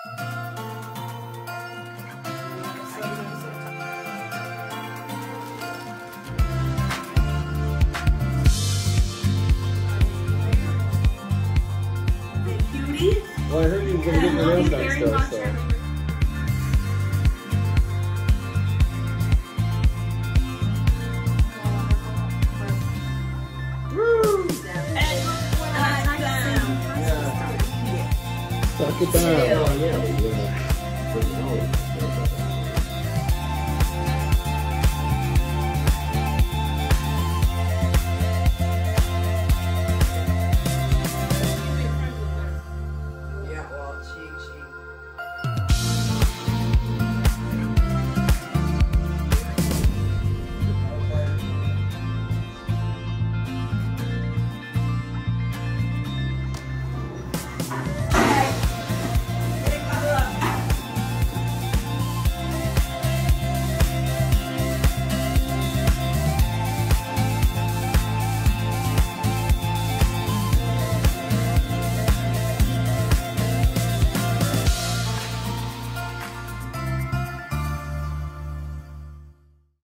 Well, I heard you were going to get your nails done still, so. Woo! Suck it down.